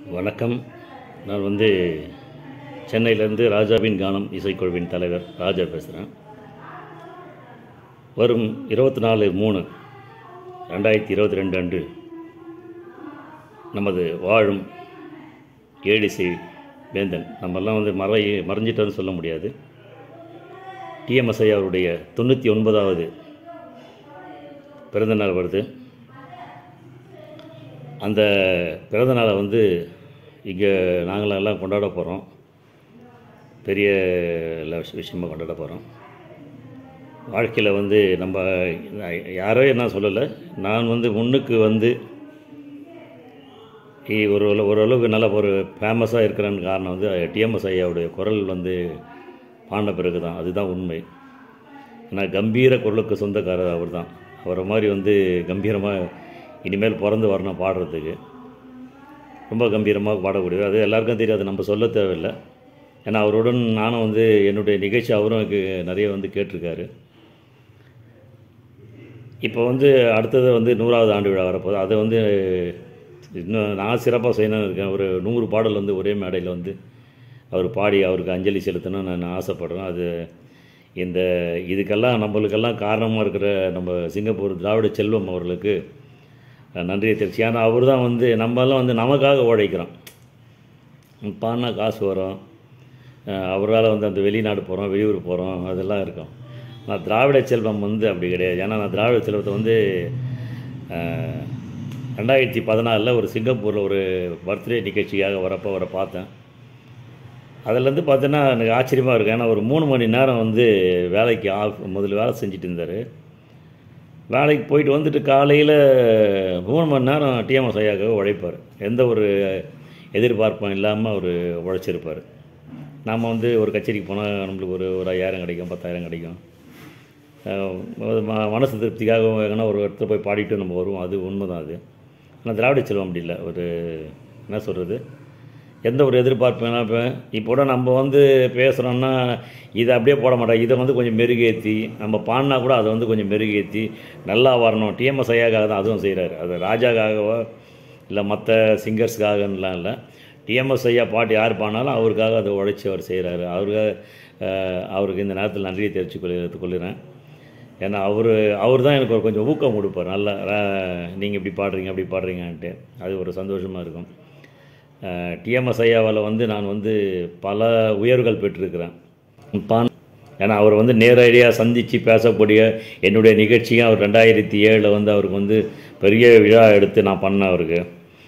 வணக்கம். நான் சென்னையிலேருந்து ராஜாவின் கானம் இசைக்குழுவின் தலைவர் ராஜா பேசுகிறேன். வரும் 24/3/2022 அன்று நமது வாழும் ஏழிசை வேந்தன், நம்மெல்லாம் மறைஞ்சிட்டோன்னு சொல்ல முடியாது, டிஎம்எஸ் அவருடைய 99வது பிறந்தநாள் வருது. அந்த பிறந்தநாளை இங்கே நாங்களெல்லாம் கொண்டாட போகிறோம். பெரிய விஷயமாக கொண்டாட போகிறோம். வாழ்க்கையில் நம்ம யாரோ என்ன சொல்லலை, நான் முன்னுக்கு ஓரளவுக்கு நல்ல ஒரு ஃபேமஸாக இருக்கிறன்னு காரணம் டிஎம்எஸ் ஐயாவுடைய குரல் பாடின பிறகு தான். அதுதான் உண்மை. ஏன்னா கம்பீர குரலுக்கு சொந்தக்காரர் அவர் தான். அவரை மாதிரி கம்பீரமாக இனிமேல் பிறந்து வரணும் பாடுறதுக்கு. ரொம்ப கம்பீரமாக பாடக்கூடியது. அது எல்லாருக்கும் தெரியாது, நம்ம சொல்ல தேவையில்லை. ஏன்னா அவருடன் நானும் என்னுடைய நிகழ்ச்சி அவரும் நிறைய கேட்டிருக்காரு. இப்போ அடுத்தது 100வது ஆண்டு விழா வரப்போது. அதை இன்னும் நான் சிறப்பாக செய்யணும்னு இருக்கேன். ஒரு 100 பாடல் ஒரே மேடையில் அவர் பாடி அவருக்கு அஞ்சலி செலுத்தணும்னு நான் ஆசைப்படுறேன். அது இதுக்கெல்லாம் நம்மளுக்கெல்லாம் காரணமாக இருக்கிற நம்ம சிங்கப்பூர் திராவிட செல்வம் அவர்களுக்கு நன்றியை தெரிவிச்சு. ஏன்னா அவர் தான் நம்மெல்லாம் நமக்காக உழைக்கிறோம். பாடினா காசு வரும், அவரால் அந்த வெளிநாடு போகிறோம், வெளியூர் போகிறோம், அதெல்லாம் இருக்கும். நான் திராவிட செல்வம் அப்படி கிடையாது. ஏன்னா நான் திராவிட செல்வத்தை 2014 ஒரு சிங்கப்பூரில் ஒரு பர்த்டே நிகழ்ச்சியாக அவரை பார்த்தேன். அதில் பார்த்தீங்கன்னா எனக்கு ஆச்சரியமாக இருக்கும். ஏன்னா ஒரு 3 மணி நேரம் வேலைக்கு முதல்ல வேலை செஞ்சுட்டு இருந்தார். வேலைக்கு போயிட்டு காலையில் 3 மணி நேரம் டிஎம்எஸ் ஐயாவுக்காக உழைப்பார். எந்த ஒரு எதிர்பார்ப்பும் இல்லாமல் அவர் உழைச்சிருப்பார். நாம் ஒரு கச்சேரிக்கு போனால் நம்மளுக்கு ஒரு 5000 கிடைக்கும், 10,000 கிடைக்கும். மனசு திருப்திக்காக வேணா ஒரு இடத்துல போய் பாடிட்டு நம்ம வருவோம். அது உண்மை தான். அது ஆனால் திராவிட செல்வம் அப்படி இல்லை. ஒரு என்ன சொல்கிறது, எந்த ஒரு எதிர்பார்ப்பு வேணால் இப்போ நம்ம பேசுகிறோன்னா இதை அப்படியே போட மாட்டோம். இதை கொஞ்சம் மெருகேற்றி நம்ம பாடினா கூட அதை கொஞ்சம் மெருகேற்றி நல்லா வரணும். டிஎம்எஸ் ஐயாக்காக தான் அதுவும் செய்கிறாரு. அது ராஜாக்காகவோ இல்லை மற்ற சிங்கர்ஸுக்காகலாம் இல்லை. டிஎம்எஸ் ஐயா பாட்டு யார் பாடினாலும் அவருக்காக அதை உழைச்சி அவர் செய்கிறாரு. அவருக்கு இந்த நேரத்தில் நன்றியை தெரிவித்து கொள்கிறேன். ஏன்னா அவர் தான் எனக்கு கொஞ்சம் ஊக்கம் கொடுப்பார். நல்லா நீங்கள் இப்படி பாடுறீங்க அப்படி பாடுறீங்கன்ட்டு அது ஒரு சந்தோஷமாக இருக்கும். டிஎம்எஸ் ஐயாவால் நான் பல உயர்வுகள் பெற்றிருக்கிறேன். ஏன்னா அவர் நேரடியாக சந்தித்து பேசக்கூடிய என்னுடைய நிகழ்ச்சியும் அவர் 2007 அவருக்கு பெரிய விழா எடுத்து நான் பண்ணேன் அவருக்கு.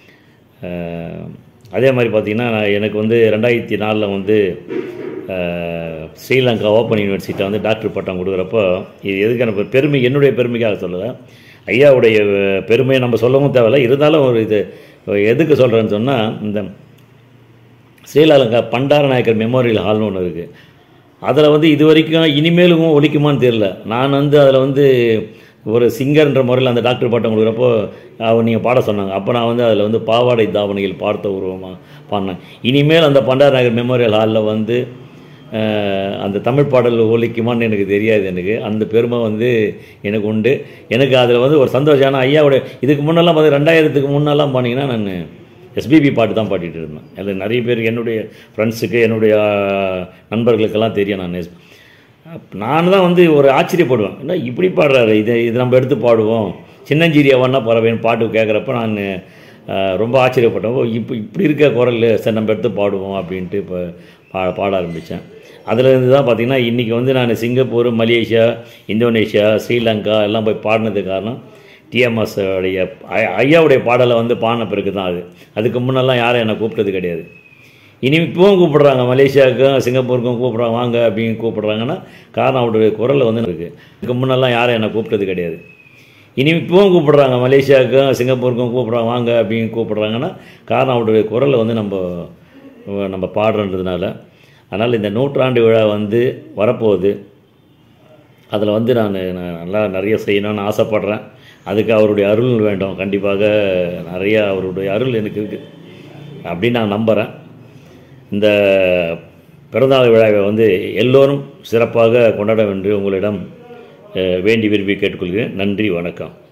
அதே மாதிரி பார்த்திங்கன்னா எனக்கு 2004 ஸ்ரீலங்கா ஓப்பன் யூனிவர்சிட்டியில் டாக்டர் பட்டம் கொடுக்குறப்போ இது எதுக்கு எனக்கு பெருமை, என்னுடைய பெருமைக்காக சொல்லலை, ஐயாவுடைய பெருமையை நம்ம சொல்லவும் தேவையில்லை. இருந்தாலும் ஒரு இது எதுக்கு சொல்கிறேன்னு சொன்னால், இந்த ஸ்ரீலங்கா பண்டாரநாயக்கர் மெமோரியல் ஹால்னு ஒன்று இருக்குது. அதில் இது வரைக்கும் இனிமேலும் ஒழிக்குமான்னு தெரியல. நான் அதில் ஒரு சிங்கர்ன்ற முறையில் அந்த டாக்டர் பட்டம் கொடுக்குறப்போ அவர் நீங்கள் பாட சொன்னாங்க. அப்போ நான் அதில் பாவாடை தாவணியில் பார்த்த உருவமாக பாடினேன். இனிமேல் அந்த பண்டாரநாயக்கர் மெமோரியல் ஹாலில் அந்த தமிழ் பாடல் ஒழிக்குமான்னு எனக்கு தெரியாது. எனக்கு அந்த பெருமை எனக்கு உண்டு. எனக்கு அதில் ஒரு சந்தோஷம். ஆனால் ஐயாவுடைய இதுக்கு முன்னெல்லாம் 2000க்கு முன்னெல்லாம் பாடிங்கன்னா நான் எஸ்பிபி பாட்டு தான் பாடிட்டு இருந்தேன். அதில் நிறைய பேர் என்னுடைய ஃப்ரெண்ட்ஸுக்கு என்னுடைய நண்பர்களுக்கெல்லாம் தெரியும். நான் தான் ஒரு ஆச்சரியப்படுவேன், என்ன இப்படி பாடுறாரு, இது நம்ம எடுத்து பாடுவோம், சின்னஞ்சீரியாவன்னா பறவைன்னு பாட்டு கேட்குறப்ப நான் ரொம்ப ஆச்சரியப்பட்டேன். இப்படி இருக்க குரல், சரி நம்ம எடுத்து பாடுவோம் அப்படின்ட்டு இப்போ பாட ஆரம்பித்தேன். அதிலேருந்து தான் பார்த்திங்கன்னா இன்றைக்கி நான் சிங்கப்பூர், மலேசியா, இந்தோனேஷியா, ஸ்ரீலங்கா எல்லாம் போய் பாடினதுக்கு காரணம் டிஎம்எஸ் உடைய ஐயாவுடைய பாடலை பாடின பிறகு தான். அதுக்கு முன்னெல்லாம் யாரும் என்னை கூப்பிட்டது கிடையாது. இப்போவும் கூப்பிட்றாங்க, மலேசியாவுக்கும் சிங்கப்பூருக்கும் கூப்பிட்றாங்க, வாங்க அப்படின்னு கூப்பிட்றாங்கன்னா காரணம் அவருடைய குரலில் இருக்குது. இதுக்கு முன்னெல்லாம் யாரும் என்னை கூப்பிட்டது கிடையாது. இப்போவும் கூப்பிட்றாங்க, மலேசியாவுக்கும் சிங்கப்பூருக்கும் கூப்பிட்றாங்க, வாங்க அப்படின்னு கூப்பிட்றாங்கன்னா காரணம் அவருடைய குரலில் நம்ம பாடுறன்றதுனால. அதனால் இந்த 100ஆண்டு விழா வரப்போகுது. அதில் நான் நல்லா நிறைய செய்யணும்னு ஆசைப்பட்றேன். அதுக்கு அவருடைய அருள் வேண்டும். கண்டிப்பாக நிறையா அவருடைய அருள் எனக்கு இருக்குது அப்படின்னு நான் நம்புகிறேன். இந்த பிறந்தநாள் விழாவை எல்லோரும் சிறப்பாக கொண்டாட வேண்டும் உங்களிடம் வேண்டி விரும்பி கேட்டுக்கொள்கிறேன். நன்றி, வணக்கம்.